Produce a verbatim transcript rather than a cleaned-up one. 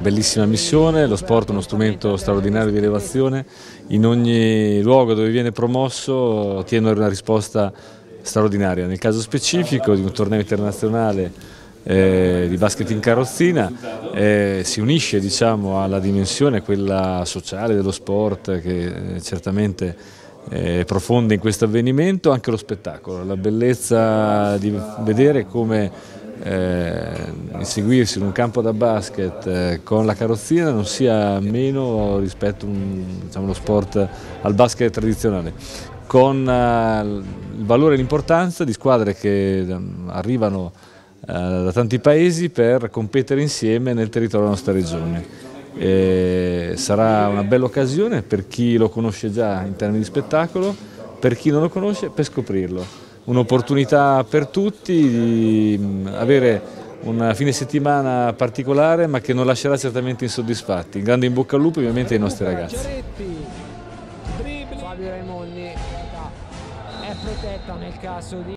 bellissima missione, lo sport è uno strumento straordinario di elevazione, in ogni luogo dove viene promosso ottiene una risposta straordinaria. Nel caso specifico di un torneo internazionale eh, di basket in carrozzina eh, si unisce, diciamo, alla dimensione, quella sociale dello sport, che eh, certamente è profonda in questo avvenimento, anche lo spettacolo, la bellezza di vedere come Eh, inseguirsi in un campo da basket eh, con la carrozzina non sia meno rispetto un, diciamo, allo sport, al basket tradizionale, con eh, il valore e l'importanza di squadre che eh, arrivano eh, da tanti paesi per competere insieme nel territorio della nostra regione. E sarà una bella occasione per chi lo conosce già in termini di spettacolo, per chi non lo conosce per scoprirlo. Un'opportunità per tutti di avere un fine settimana particolare, ma che non lascerà certamente insoddisfatti. Grande in bocca al lupo ovviamente ai nostri ragazzi. Fabio Raimondi è protetta nel caso di